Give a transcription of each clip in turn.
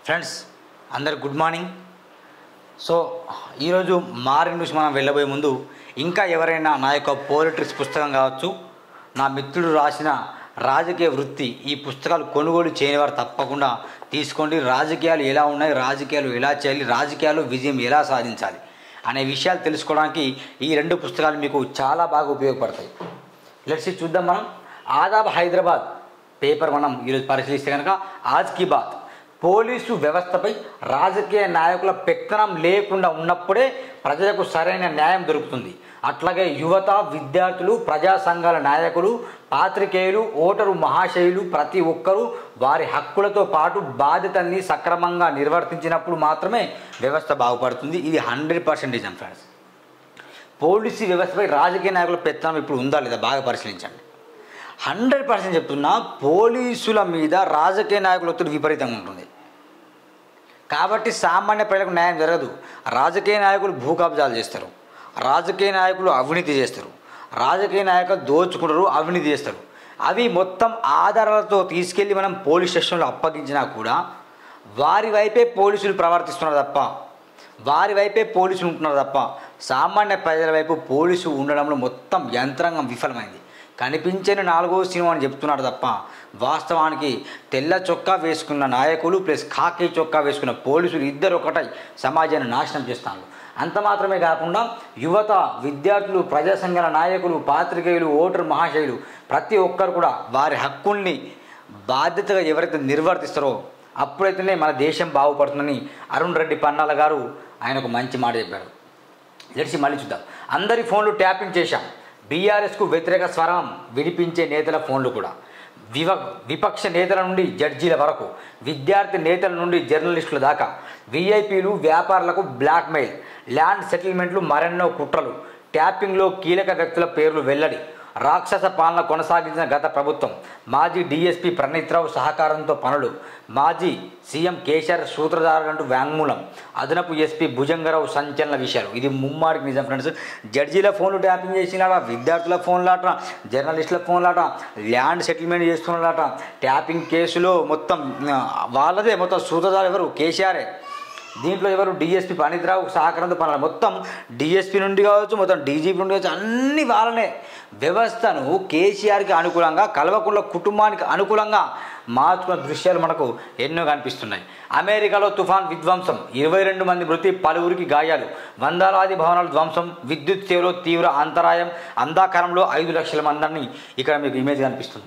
Friends అందరికి good morning. So ఈరోజు morning news మనం వెళ్ళబోయే ముందు ఇంకా ఎవరైనా నా యొక్క పోలిటిక్స్ పుస్తకం కావచ్చు, నా మిత్రుడు రాసిన రాజకీయ వృత్తి ఈ పుస్తకాలు కొనుగోలు చేయనివారు తప్పకుండా తీసుకోండి. రాజకీయాలు ఎలా ఉన్నాయి, రాజకీయాలు ఎలా చేయాలి, రాజకీయాలు విజయం ఎలా సాధించాలి అనే విషయాలు తెలుసుకోవడానికి ఈ రెండు పుస్తకాలు మీకు చాలా బాగా ఉపయోగపడతాయి. లెట్స్ చూద్దాం. మనం ఆదాబ్ హైదరాబాద్ పేపర్ మనం ఈరోజు పరిశీలిస్తే కనుక ఆజ్ కీ బాత్, పోలీసు వ్యవస్థపై రాజకీయ నాయకుల పెత్తనం లేకుండా ఉన్నప్పుడే ప్రజలకు సరైన న్యాయం దొరుకుతుంది. అట్లాగే యువత, విద్యార్థులు, ప్రజా సంఘాల నాయకులు, పాత్రికేయులు, ఓటరు మహాశయులు ప్రతి ఒక్కరూ వారి హక్కులతో పాటు బాధ్యతల్ని సక్రమంగా నిర్వర్తించినప్పుడు మాత్రమే వ్యవస్థ బాగుపడుతుంది. ఇది 100% నిజం ఫ్రెండ్స్. పోలీసు వ్యవస్థపై రాజకీయ నాయకుల పెత్తనం ఇప్పుడు ఉందా లేదా బాగా పరిశీలించండి. 100% చెప్తున్నా, పోలీసుల మీద రాజకీయ నాయకుల ఒత్తిడి విపరీతంగా ఉంటుంది. కాబట్టి సామాన్య ప్రజలకు న్యాయం జరగదు. రాజకీయ నాయకులు భూ కబ్జాలు చేస్తారు, రాజకీయ నాయకులు అవినీతి చేస్తారు, రాజకీయ నాయకులు దోచుకుంటారు, అవినీతి చేస్తారు. అవి మొత్తం ఆధారాలతో తీసుకెళ్ళి మనం పోలీస్ స్టేషన్లో అప్పగించినా కూడా వారి వైపే పోలీసులు ప్రవర్తిస్తున్నారు తప్ప, వారి వైపే పోలీసులు ఉంటున్నారు తప్ప సామాన్య ప్రజల వైపు పోలీసు ఉండడంలో మొత్తం యంత్రాంగం విఫలమైంది. కనిపించని నాలుగో సినిమా అని చెప్తున్నాడు తప్ప వాస్తవానికి తెల్ల చొక్కా వేసుకున్న నాయకులు ప్లస్ ఖాకీ చొక్కా వేసుకున్న పోలీసులు ఇద్దరు ఒకటై సమాజాన్ని నాశనం చేస్తున్నారు. అంత మాత్రమే కాకుండా యువత, విద్యార్థులు, ప్రజా సంఘాల నాయకులు, పాత్రికేయులు, ఓటరు మహాశయులు ప్రతి ఒక్కరు కూడా వారి హక్కుల్ని బాధ్యతగా ఎవరైతే నిర్వర్తిస్తారో అప్పుడైతేనే మన దేశం బాగుపడుతుందని అరుణ్ రెడ్డి పన్నాల గారు ఆయన ఒక మంచి మాట చెప్పారు. లెట్స్ మళ్ళీ చూద్దాం. అందరి ఫోన్లు ట్యాపింగ్ చేశాం. బీఆర్ఎస్కు వ్యతిరేక స్వరం వినిపించే నేతల ఫోన్లు కూడా, విపక్ష నేతల నుండి జడ్జీల వరకు, విద్యార్థి నేతల నుండి జర్నలిస్టుల దాకా, వీఐపీలు, వ్యాపారులకు బ్లాక్మెయిల్, ల్యాండ్ సెటిల్మెంట్లు, మరెన్నో కుట్రలు, ట్యాపింగ్లో కీలక వ్యక్తుల పేర్లు వెల్లడి, రాక్షస పాలన కొనసాగించిన గత ప్రభుత్వం, మాజీ డీఎస్పీ ప్రణీత్రావు సహకారంతో పనులు, మాజీ సీఎం కేసీఆర్ సూత్రధారులంటూ వ్యాంగ్మూలం, అదనపు ఎస్పీ భుజంగరావు సంచలన విషయాలు. ఇది ముమ్మారికి నిజం ఫ్రెండ్స్. జడ్జీల ఫోన్లు ట్యాపింగ్ చేసినాట, విద్యార్థుల ఫోన్లాట, జర్నలిస్టుల ఫోన్లాట, ల్యాండ్ సెటిల్మెంట్ చేస్తున్నారట. ట్యాపింగ్ కేసులో మొత్తం వాళ్ళదే, మొత్తం సూత్రధారు ఎవరు? కేసీఆరే. దీంట్లో ఎవరు? డిఎస్పీ ప్రణీత్రావు సహకారంతో పనులు. మొత్తం డిఎస్పీ నుండి కావచ్చు, మొత్తం డీజీపీ నుండి కావచ్చు, అన్ని వాళ్ళనే. వ్యవస్థను కేసీఆర్కి అనుకూలంగా, కల్వకుంట్ల కుటుంబానికి అనుకూలంగా మార్చుకున్న దృశ్యాలు మనకు ఎన్నో కనిపిస్తున్నాయి. అమెరికాలో తుఫాన్ విధ్వంసం, 22 మంది మృతి, పలువురికి గాయాలు, వందలాది భవనాలు ధ్వంసం, విద్యుత్ సేవలో తీవ్ర అంతరాయం, అంధకారంలో 5 లక్షల మందిని. ఇక్కడ మీకు ఇమేజ్ కనిపిస్తుంది.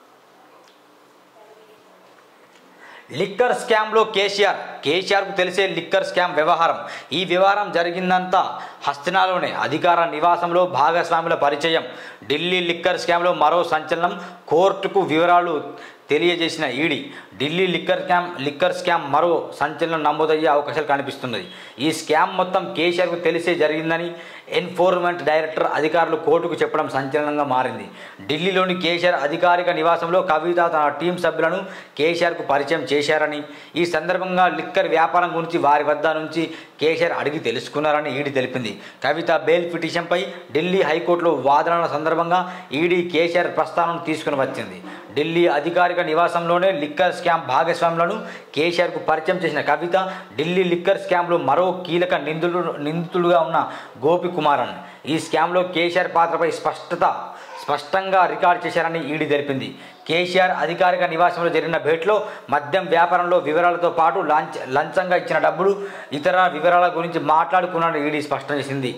లిక్కర్ స్కామ్లో కేసీఆర్కు తెలిసే లిక్కర్ స్కామ్ వ్యవహారం. ఈ వ్యవహారం జరిగిందంతా హస్తినాలోనే, అధికార నివాసంలో భాగస్వాముల పరిచయం. ఢిల్లీ లిక్కర్ స్కామ్లో మరో సంచలనం, కోర్టుకు వివరాలు తెలియజేసిన ఈడీ. ఢిల్లీ లిక్కర్ స్కామ్ మరో సంచలనం నమోదయ్యే అవకాశాలు కనిపిస్తున్నది. ఈ స్కామ్ మొత్తం కేసీఆర్కు తెలిసే జరిగిందని ఎన్ఫోర్స్మెంట్ డైరెక్టర్ అధికారులు కోర్టుకు చెప్పడం సంచలనంగా మారింది. ఢిల్లీలోని కేసీఆర్ అధికారిక నివాసంలో కవిత తన టీం సభ్యులను కేసీఆర్కు పరిచయం చేశారని, ఈ సందర్భంగా లిక్కర్ వ్యాపారం గురించి వారి వద్ద నుంచి కేసీఆర్ అడిగి తెలుసుకున్నారని ఈడీ తెలిపింది. కవిత బెయిల్ పిటిషన్పై ఢిల్లీ హైకోర్టులో వాదనల సందర్భంగా ఈడీ కేసీఆర్ ప్రస్తావనను తీసుకుని వచ్చింది. ఢిల్లీ అధికారిక నివాసంలోనే లిక్కర్ స్కామ్ భాగస్వాములను కేసీఆర్కు పరిచయం చేసిన కవిత, ఢిల్లీ లిక్కర్ స్కామ్లో మరో కీలక నిందితుడుగా ఉన్న గోపి కుమారన్ ఈ స్కామ్లో కేసీఆర్ పాత్రపై స్పష్టంగా రికార్డు చేశారని ఈడీ తెలిపింది. కేసీఆర్ అధికారిక నివాసంలో జరిగిన భేటీలో మద్యం వ్యాపారంలో వివరాలతో పాటు లంచంగా ఇచ్చిన డబ్బులు, ఇతర వివరాల గురించి మాట్లాడుకున్నారని ఈడీ స్పష్టం చేసింది.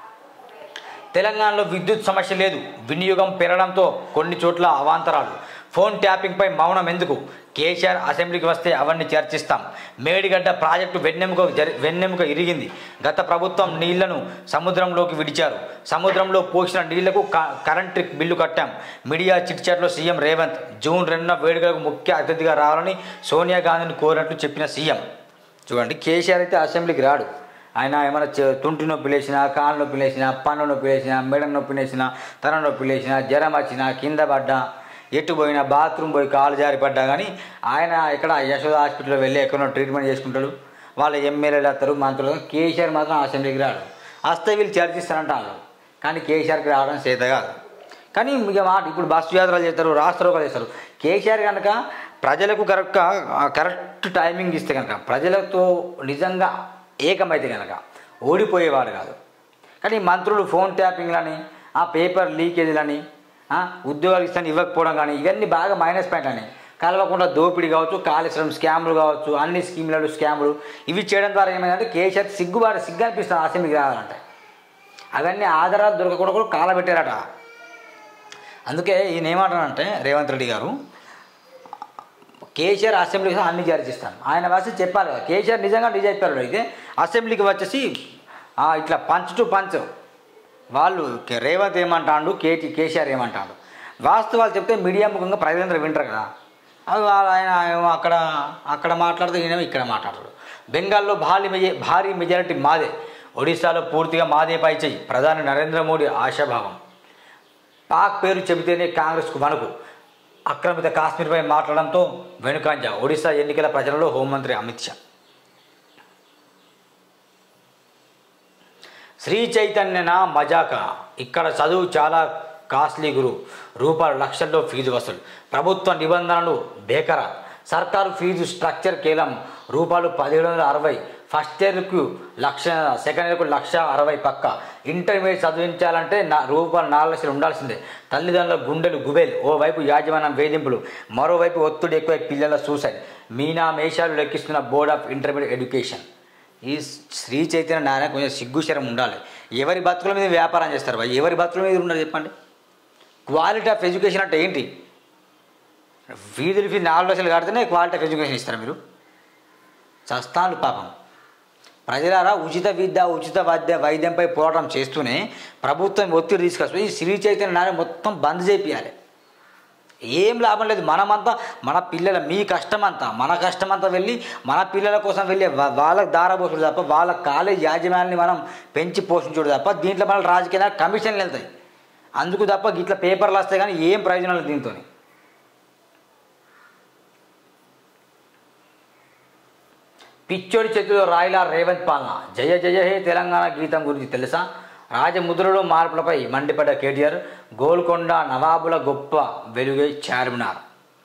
తెలంగాణలో విద్యుత్ సమస్య లేదు, వినియోగం పెరగడంతో కొన్ని చోట్ల అవాంతరాలు. ఫోన్ ట్యాపింగ్పై మౌనం ఎందుకు? కేసీఆర్ అసెంబ్లీకి వస్తే అవన్నీ చర్చిస్తాం. మేడిగడ్డ ప్రాజెక్టు వెన్నెముక ఇరిగింది. గత ప్రభుత్వం నీళ్లను సముద్రంలోకి విడిచారు. సముద్రంలో పోసిన నీళ్లకు కరెంటు బిల్లు కట్టాం. మీడియా చిట్చాట్లో సీఎం రేవంత్ జూన్ 2న వేడుకలకు ముఖ్య అతిథిగా రావాలని సోనియా గాంధీని కోరినట్లు చెప్పిన సీఎం. చూడండి, కేసీఆర్ అయితే అసెంబ్లీకి రాడు. ఆయన ఏమైనా తుంటి నొప్పి లేచినా, కాళ్ళ నొప్పి లేచినా, పన్ను నొప్పి లేచినా, మెడ నొప్పి లేచినా, తల నొప్పి లేచినా, జ్వరం వచ్చినా, కింద పడ్డా, ఎటు పోయినా, బాత్రూమ్ పోయి కాలు జారి పడ్డా కానీ ఆయన ఇక్కడ యశోద హాస్పిటల్లో వెళ్ళి ఎక్కడో ట్రీట్మెంట్ చేసుకుంటాడు. వాళ్ళ ఎమ్మెల్యేలు వస్తారు, మంత్రులు. కేసీఆర్ మాత్రం అసెంబ్లీకి రాడు. వస్తే వీళ్ళు చర్చిస్తారంటారు, కానీ కేసీఆర్కి రావడం చేత కాదు. కానీ ఇక మాట ఇప్పుడు బస్సు యాత్రలు చేస్తారు, రాష్ట్రోకాలు చేస్తారు. కేసీఆర్ కనుక ప్రజలకు కరెక్ట్ టైమింగ్ ఇస్తే కనుక ప్రజలతో నిజంగా ఏకమైతే కనుక ఓడిపోయేవాడు కాదు. కానీ మంత్రులు ఫోన్ ట్యాపింగ్లని, పేపర్ లీకేజీలని, ఉద్యోగాలు ఇస్తాను ఇవ్వకపోవడం కానీ ఇవన్నీ బాగా మైనస్ పాయింట్ అని, కలవకుండా దోపిడీ కావచ్చు, కాళేశ్వరం స్కాములు కావచ్చు, అన్ని స్కీములు స్కాములు ఇవి చేయడం ద్వారా ఏమైందంటే కేసీఆర్ సిగ్గు అనిపిస్తుంది అసెంబ్లీకి రావాలంటే. అవన్నీ ఆధారాలు దొరకకుండా కూడా కాలబెట్టారట. అందుకే ఈయన ఏమంటారంటే రేవంత్ రెడ్డి గారు కేసీఆర్ అసెంబ్లీకి అన్ని జారీ చేస్తాను ఆయన వచ్చి చెప్పాలి కదా. కేసీఆర్ నిజంగా చెప్పారు. అయితే అసెంబ్లీకి వచ్చేసి ఇట్లా పంచ్ టు పంచ్ వాళ్ళు రేవంత్ ఏమంటాడు, కేసీఆర్ ఏమంటాడు, వాస్తవాలు చెప్తే మీడియా ముఖంగా ప్రజలందరూ వింటారు కదా. అవి ఆయన అక్కడ మాట్లాడుతూ ఈయన ఇక్కడ మాట్లాడతాడు. బెంగాల్లో భారీ మెజారిటీ మాదే, ఒడిశాలో పూర్తిగా మాదే పై చెయ్యి, ప్రధాని నరేంద్ర మోడీ ఆశాభావం, పాక్ పేరు చెబితేనే కాంగ్రెస్కు వణుకు, ఆక్రమిత కాశ్మీర్పై మాట్లాడడంతో వెనుకంజ, ఒడిశా ఎన్నికల ప్రచారంలో హోంమంత్రి అమిత్ షా. శ్రీ చైతన్యన మజాక, ఇక్కడ చదువు చాలా కాస్ట్లీ గురు, రూపాయలు లక్షల్లో ఫీజు వసూలు, ప్రభుత్వ నిబంధనలు బేకరా, సర్కారు ఫీజు స్ట్రక్చర్ కేవలం రూపాయలు 1760, ఫస్ట్ ఇయర్కు 1,00,000, సెకండ్ ఇయర్కు 1,60,000 పక్క, ఇంటర్మీడియట్ చదివించాలంటే రూపాయలు 4 లక్షలు ఉండాల్సిందే, తల్లిదండ్రుల గుండెలు గుబేలు, ఓవైపు యాజమాన్యం వేధింపులు, మరోవైపు ఒత్తిడి ఎక్కువ, పిల్లల సూసైడ్, మీనా మేషాలు లెక్కిస్తున్న బోర్డ్ ఆఫ్ ఇంటర్మీడియట్ ఎడ్యుకేషన్. ఈ శ్రీ చైతన్య నారాయణ కొంచెం సిగ్గుశరం ఉండాలి. ఎవరి బతుకుల మీద వ్యాపారం చేస్తారు భయ్, ఎవరి బతుకుల మీద ఉన్నారు చెప్పండి. క్వాలిటీ ఆఫ్ ఎడ్యుకేషన్ అంటే ఏంటి? ఫీజులు 4 లక్షలు కడితేనే క్వాలిటీ ఆఫ్ ఎడ్యుకేషన్ ఇస్తారా మీరు? చస్తాను పాపం. ప్రజలారా ఉచిత విద్య ఉచిత వైద్యంపై పోరాటం చేస్తూనే ప్రభుత్వం ఒత్తిడి తీసుకొచ్చి ఈ శ్రీ చైతన్య నారాయణ మొత్తం బంద్ చేపియాలి. ఏం లాభం లేదు. మనమంతా మన పిల్లల మీ కష్టమంతా మన కష్టమంతా వెళ్ళి మన పిల్లల కోసం వెళ్ళి వాళ్ళకి దారపోసుడు తప్ప వాళ్ళ కాలేజ్ యాజమాన్యాన్ని మనం పెంచి పోషించుడు తప్ప దీంట్లో మన రాజకీయ కమిషన్లు వెళ్తాయి. అందుకు తప్ప ఇట్లా పేపర్లు వస్తాయి కానీ ఏం ప్రయోజనాలు దీంతో. పిచ్చోడి చేతిలో రాయిలా రేవంత్ పాలన, జయ జయ హే తెలంగాణ గీతం గురించి తెలుసా? రాజముద్రలో మార్పులపై మండిపడ్డ కేటీఆర్, గోల్కొండ నవాబుల గొప్ప వెలుగే చార్మినార్.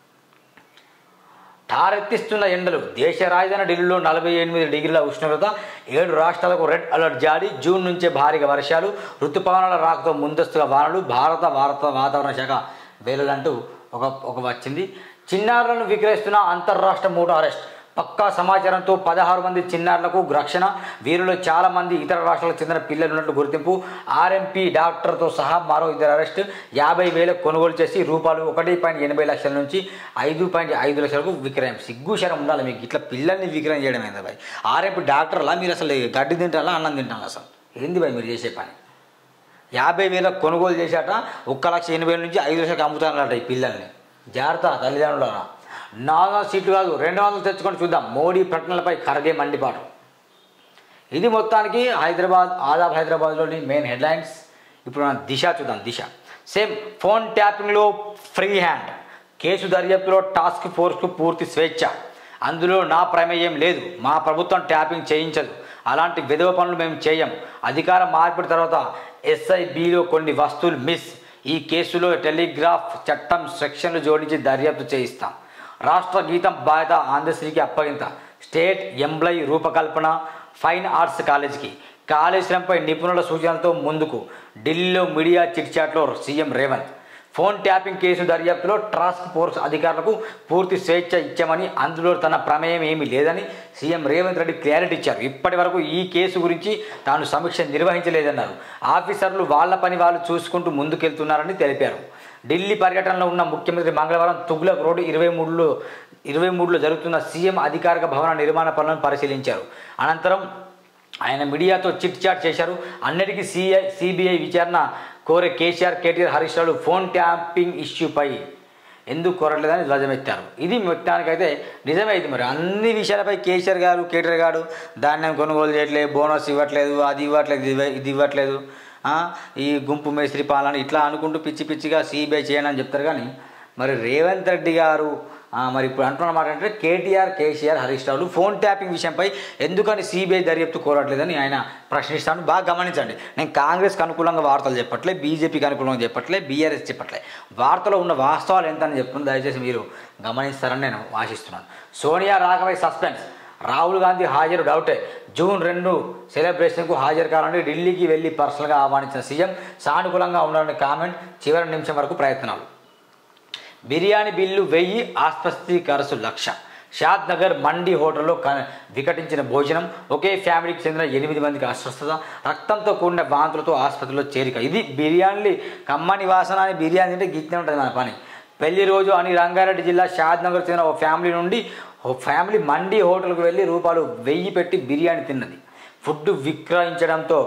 ఠారెత్తిస్తున్న ఎండలు, దేశ రాజధాని ఢిల్లీలో 48 డిగ్రీల ఉష్ణోగ్రత, 7 రాష్ట్రాలకు రెడ్ అలర్ట్ జారీ, జూన్ నుంచే భారీగా వర్షాలు, ఋతుపవనాల రాకతో ముందస్తుగా వానలు, భారత వాతావరణ శాఖ వేలులంటూ ఒక వచ్చింది. చిన్నారులను విక్రయిస్తున్న అంతర్రాష్ట్ర మూట అరెస్ట్, పక్కా సమాచారంతో 16 మంది చిన్నారులకు రక్షణ, వీరిలో చాలామంది ఇతర రాష్ట్రాలకు చెందిన పిల్లలు ఉన్నట్లు గుర్తింపు, ఆర్ఎంపీ డాక్టర్తో సహా మరో 2 అరెస్ట్, 50,000 కొనుగోలు చేసి రూపాయలు 1.80 లక్షల నుంచి 5.5 లక్షలకు విక్రయం. సిగ్గుశరం ఉండాలి మీకు, ఇట్లా పిల్లల్ని విక్రయం చేయడం ఏంది బాయ్? ఆర్ఎంపీ డాక్టర్లా మీరు అసలు గడ్డి తింటారా అన్నం తింటారా? అసలు ఏంది బాయ్ మీరు చేసే పని? 50,000 కొనుగోలు చేశాట, 1,80,000 నుంచి 5 లక్షలకు అమ్ముతారట ఈ పిల్లల్ని. జాగ్రత్త తల్లిదండ్రులరా. 400 సీట్లు కాదు 200 తెచ్చుకొని చూద్దాం. మోడీ ప్రకటనలపై ఖర్గే మండిపాటు. ఇది మొత్తానికి ఆదాబ్ హైదరాబాద్లోని మెయిన్ హెడ్లైన్స్. ఇప్పుడు మనం దిశ చూద్దాం. దిశ సేమ్ ఫోన్ ట్యాపింగ్లో ఫ్రీ హ్యాండ్, కేసు దర్యాప్తులో టాస్క్ ఫోర్స్కు పూర్తి స్వేచ్ఛ, అందులో నా ప్రమేయం లేదు, మా ప్రభుత్వం ట్యాపింగ్ చేయించదు, అలాంటి విధవ పనులు మేము చేయం, అధికార మార్పిడి తర్వాత SIBలో కొన్ని వస్తువులు మిస్, ఈ కేసులో టెలిగ్రాఫ్ చట్టం సెక్షన్లు జోడించి దర్యాప్తు చేయిస్తాం, రాష్ట్ర గీతం బాధ్యత ఆంధ్రశ్రీకి అప్పగింత, స్టేట్ ఎంప్లాయీ రూపకల్పన ఫైన్ ఆర్ట్స్ కాలేజీకి, కాళేశ్వరంపై నిపుణుల సూచనలతో ముందుకు, ఢిల్లీలో మీడియా చిట్చాట్లో CM Revanth, phone tapping case దర్యాప్తులో టాస్క్ ఫోర్స్ అధికారులకు పూర్తి స్వేచ్ఛ ఇచ్చామని, అందులో తన ప్రమేయం ఏమీ లేదని సీఎం రేవంత్ రెడ్డి క్లారిటీ ఇచ్చారు. ఇప్పటి వరకు ఈ కేసు గురించి తాను సమీక్ష నిర్వహించలేదన్నారు. ఆఫీసర్లు వాళ్ళ పని వాళ్ళు చూసుకుంటూ ముందుకెళ్తున్నారని తెలిపారు. ఢిల్లీ పర్యటనలో ఉన్న ముఖ్యమంత్రి మంగళవారం తుగ్లక్ రోడ్ 23లో జరుగుతున్న సీఎం అధికారిక భవన నిర్మాణ పనులను పరిశీలించారు. అనంతరం ఆయన మీడియాతో చిట్ చాట్ చేశారు. అన్నిటికీ సిబిఐ విచారణ కోరే కేటీఆర్ హరీష్ రావులు ఫోన్ ట్యాపింగ్ ఇష్యూపై ఎందుకు కోరట్లేదని ధ్వజమెత్తారు. ఇది మొత్తానికైతే నిజమే. అయితే మరి అన్ని విషయాలపై కేటీఆర్ గారు ధాన్యం కొనుగోలు చేయట్లేదు, బోనస్ ఇవ్వట్లేదు, అది ఇవ్వట్లేదు, ఇది ఇవ్వట్లేదు, ఈ గుంపు మేస్త్రి పాలన ఇట్లా అనుకుంటూ పిచ్చి పిచ్చిగా సిబిఐ చేయనని చెప్తారు. కానీ మరి రేవంత్ రెడ్డి గారు మరి ఇప్పుడు అంటున్నమాట అంటే కేటీఆర్, కేసీఆర్, హరీష్ రావులు ఫోన్ ట్యాపింగ్ విషయంపై ఎందుకని సిబిఐ దర్యాప్తు కోరట్లేదని ఆయన ప్రశ్నిస్తాను. బాగా గమనించండి, నేను కాంగ్రెస్కి అనుకూలంగా వార్తలు చెప్పట్లే, బీజేపీకి అనుకూలంగా చెప్పట్లే, బీఆర్ఎస్ చెప్పట్లే, వార్తలో ఉన్న వాస్తవాలు ఎంత అని చెప్తున్నాను. దయచేసి మీరు గమనిస్తారని నేను ఆశిస్తున్నాను. సోనియా రాకపై సస్పెన్స్, రాహుల్ గాంధీ హాజరు డౌటే, జూన్ 2 సెలబ్రేషన్కు హాజరు కావాలని ఢిల్లీకి వెళ్ళి పర్సనల్గా ఆహ్వానించిన సీఎం, సానుకూలంగా ఉండాలని కామెంట్, చివరి నిమిషం వరకు ప్రయత్నాలు. బిర్యానీ బిల్లు 1000, ఆసుపత్రి ఖర్చు 1,00,000. షాద్ నగర్ మండీ హోటల్లో వికటించిన భోజనం, ఒకే ఫ్యామిలీకి చెందిన 8 మందికి అస్వస్థత, రక్తంతో కూడిన వాంతులతో ఆసుపత్రిలో చేరిక. ఇది బిర్యానీ కమ్మని వాసన అని బిర్యానీ అంటే గిట్నే ఉంటుంది మన పని. పెళ్లి రోజు అని రంగారెడ్డి జిల్లా షాద్ నగర్ చెందిన ఓ ఫ్యామిలీ మండీ హోటల్కు వెళ్ళి ₹1000 పెట్టి బిర్యానీ తిన్నది. ఫుడ్ విక్రయించడంతో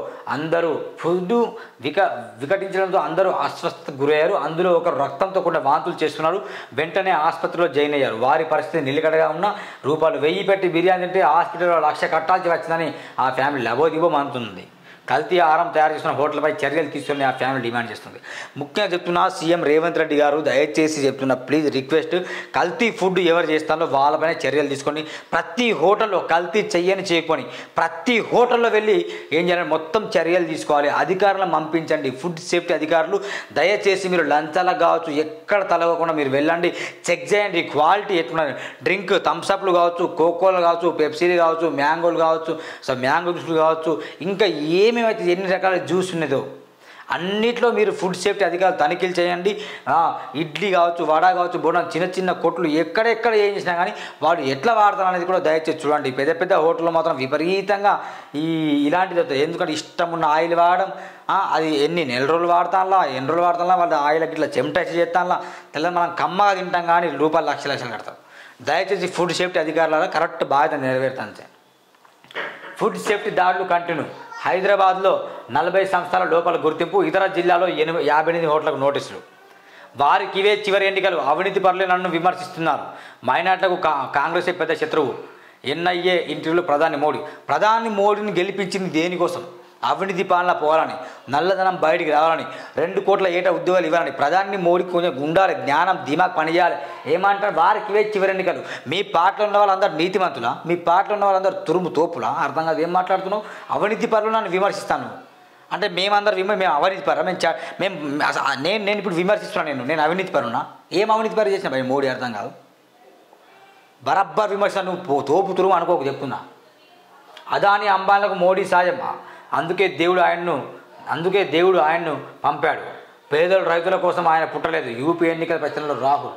అందరూ అస్వస్థతకు గురయ్యారు. అందులో ఒకరు రక్తంతో కూడా వాంతులు చేస్తున్నారు. వెంటనే ఆసుపత్రిలో జాయిన్ అయ్యారు. వారి పరిస్థితి నిలకడగా ఉన్న ₹1000 పెట్టి బిర్యానీ తింటే హాస్పిటల్లో 1,00,000 కట్టాల్సి వచ్చిందని ఆ ఫ్యామిలీ లబోదిబో అంటుంది. కల్తీ ఆహారం తయారు చేసిన హోటల్పై చర్యలు తీసుకుని ఆ ఫ్యామిలీ డిమాండ్ చేస్తుంది. ముఖ్యంగా చెప్తున్నా సీఎం రేవంత్ రెడ్డి గారు, దయచేసి చెప్తున్నా, ప్లీజ్ రిక్వెస్ట్, కల్తీ ఫుడ్ ఎవరు చేస్తారో వాళ్ళపైన చర్యలు తీసుకొని ప్రతి హోటల్లో కల్తీ చేయకపోని ప్రతి హోటల్లో వెళ్ళి ఏం చేయాలి, మొత్తం చర్యలు తీసుకోవాలి. అధికారులను పంపించండి, ఫుడ్ సేఫ్టీ అధికారులు దయచేసి మీరు లంచాలకు కావచ్చు ఎక్కడ తలగకుండా మీరు వెళ్ళండి, చెక్ చేయండి క్వాలిటీ ఎట్లున్నది. డ్రింక్ థమ్స్అప్లు కావచ్చు, కోకోలు కావచ్చు, పెప్సీలు కావచ్చు, మ్యాంగోలు కావచ్చు, మ్యాంగో జ్యూస్లు కావచ్చు, ఇంకా ఏమేమైతే ఎన్ని రకాల జ్యూస్ ఉన్నదో అన్నిట్లో మీరు ఫుడ్ సేఫ్టీ అధికారులు తనిఖీలు చేయండి. ఇడ్లీ కావచ్చు, వడ కావచ్చు, బోనం, చిన్న చిన్న కొట్లు ఎక్కడెక్కడ ఏం చేసినా కానీ వాళ్ళు ఎట్లా వాడతారు అనేది కూడా దయచేసి చూడండి. పెద్ద పెద్ద హోటల్లో మాత్రం విపరీతంగా ఇలాంటిది అవుతుంది. ఎందుకంటే ఇష్టం ఉన్న ఆయిల్ వాడడం, అది ఎన్ని రోజులు వాడతాంలా, ఎన్ని రోజులు వాడతాంలా, వాళ్ళ ఆయిల్కి ఇట్లా చెమటేసి చేస్తాంలా, తెల్ల మనం కమ్మగా తింటాం కానీ రూపాయలు లక్షలు కడతాం. దయచేసి ఫుడ్ సేఫ్టీ అధికారుల కరెక్ట్ బాధ్యత నెరవేరుతాను. ఫుడ్ సేఫ్టీ దాడులు కంటిన్యూ. హైదరాబాద్లో 40 సంస్థల లోపల గుర్తింపు, ఇతర జిల్లాలో 58 హోటళ్లకు నోటీసులు. వారికి ఇవే చివరి ఎన్నికలు, అవినీతి పరులే నన్ను విమర్శిస్తున్నారు. మైనార్టీలకు కాంగ్రెసే పెద్ద శత్రువు. ఎన్ఐఏ ఇంటర్వ్యూలో ప్రధాని మోడీని గెలిపించింది దేనికోసం? అవినీతి పాలన పోవాలని, నల్లధనం బయటికి రావాలని, 2 కోట్ల ఏటా ఉద్యోగాలు ఇవ్వాలని. ప్రధాని మోడీకి కొంచెం ఉండాలి జ్ఞానం, దిమాగ్ పనిచేయాలి. ఏమంటారు, వారికి ఇవే చివరి ఎన్నికలు. మీ పార్టీలో ఉన్న వాళ్ళందరూ నీతిమంతులా? మీ పార్టీలో ఉన్న వాళ్ళందరూ తురుము తోపులా? అర్థం కాదు ఏం మాట్లాడుతున్నావు. అవినీతి పరులు నన్ను విమర్శిస్తాను అంటే మేమందరం మేము అవినీతి పరు నేను ఇప్పుడు విమర్శిస్తున్నాను. నేను అవినీతి పరునా? ఏం అవినీతి పరు చేసిన భయ మోడీ? అర్థం కాదు. బరబ్బర్ విమర్శ. నువ్వు తోపు తురుము అనుకోకు చెప్తున్నా. అదాని అంబానీలకు మోడీ సాయం, అందుకే దేవుడు ఆయన్ను పంపాడు. పేదల రైతుల కోసం ఆయన పుట్టలేదు. యూపీ ఎన్నికల ప్రచారంలో రాహుల్.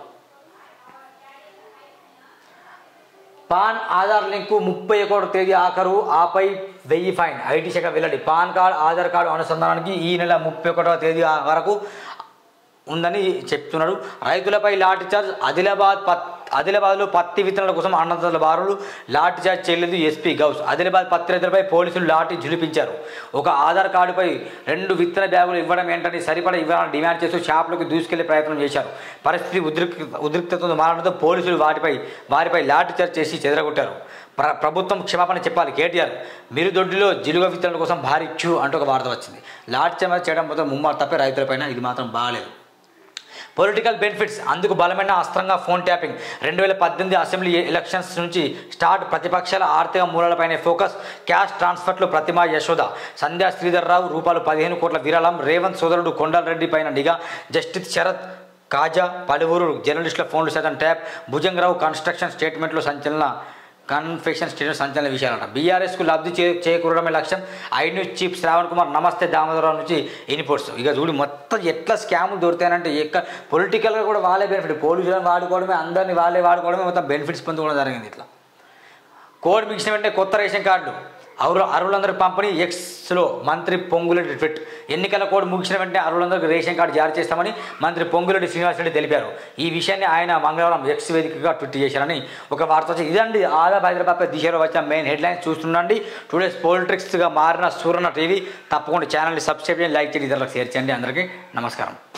పాన్ ఆధార్ లింకు 31వ తేదీ ఆఖరు, ఆపై 1000 ఫైన్. ఐటీ శాఖ వెల్లడి. పాన్ కార్డు, ఆధార్ కార్డు అనుసంధానానికి ఈ నెల 31వ తేదీ వరకు ఉందని చెప్తున్నాడు. రైతులపై లాఠీచార్జ్. ఆదిలాబాద్లో పత్తి విత్తనాల కోసం అన్నదాతల బారులు, లాఠీచార్జ్ చేయలేదు ఎస్పీ గౌస్. ఆదిలాబాద్ పత్తి రైతులపై పోలీసులు లాఠీ ఝులిపించారు. ఒక ఆధార్ కార్డుపై 2 విత్తన బ్యాగులు ఇవ్వడం ఏంటని సరిపడా ఇవ్వాలని డిమాండ్ చేస్తూ షాపులకు దూసుకెళ్లే ప్రయత్నం చేశారు. పరిస్థితి ఉద్రిక్తతతో మారడంతో పోలీసులు వారిపై లాఠీచార్జ్ చేసి చెదరగొట్టారు. ప్రభుత్వం క్షమాపణ చెప్పాలి. కేటీఆర్ మిరుదొడ్డిలో జిలుగ విత్తనాల కోసం భారీ క్యూ అంటూ ఒక వార్త వచ్చింది. లాఠీచార్జ్ చేయడం మొత్తం ముమ్మారు తప్పే రైతులపైన. ఇది మాత్రం బాగాలేదు. పొలిటికల్ బెనిఫిట్స్, అందుకు బలమైన అస్త్రంగా ఫోన్ ట్యాపింగ్. 2018 అసెంబ్లీ ఎలక్షన్స్ నుంచి స్టార్ట్. ప్రతిపక్షాల ఆర్థిక మూలాలపైనే ఫోకస్. క్యాష్ ట్రాన్స్ఫర్లు ప్రతిమా యశోద. సంధ్యా శ్రీధర్రావు ₹15 కోట్ల విరాళం. రేవంత్ సోదరుడు కొండలరెడ్డి పైన నిఘా. జస్టిస్ శరత్ కాజా. పలువురు జర్నలిస్టుల ఫోన్లు సైతం ట్యాప్. భుజంగరావు కన్స్ట్రక్షన్ స్టేట్మెంట్లో సంచలన విషయాలంట. బీఆర్ఎస్కు లబ్ధి చేకూరడమే లక్ష్యం. INews chief Shravan Kumar. నమస్తే దామోదరరావు నుంచి ఇన్పుట్స్. ఇక చూడు మొత్తం ఎట్లా స్కాములు దొరుకుతాయంటే పొలిటికల్గా కూడా వాళ్ళే బెనిఫిట్. పోలీసులను వాడుకోవడమే, అందరినీ వాళ్ళే వాడుకోవడమే, మొత్తం బెనిఫిట్స్ పొందుకోవడం జరిగింది. ఇట్లా కోడ్ మించిన వెంటనే కొత్త రేషన్ కార్డులు అర్హులందరికీ పంపిణీ. ఎక్స్లో మంత్రి పొంగులేటి ట్వీట్. ఎన్నికల కోడ్ ముగిసిన వెంటనే అర్హులందరికీ రేషన్ కార్డు జారీ చేస్తామని మంత్రి పొంగులేటి శ్రీనివాసరెడ్డి తెలిపారు. ఈ విషయాన్ని ఆయన మంగళవారం ఎక్స్ వేదికగా ట్వీట్ చేశారని ఒక వార్త వచ్చింది. ఇదండి హైదరాబాద్పై దిశలో వచ్చిన మెయిన్ హెడ్లైన్స్ చూస్తుండండి. టుడేస్ పొలిటిక్స్గా మారిన సూరణ టీవీ. తప్పకుండా ఛానల్ని సబ్స్క్రైబ్ చేయండి, లైక్ చేయండి, ఇతరులకు షేర్ చేయండి. అందరికీ నమస్కారం.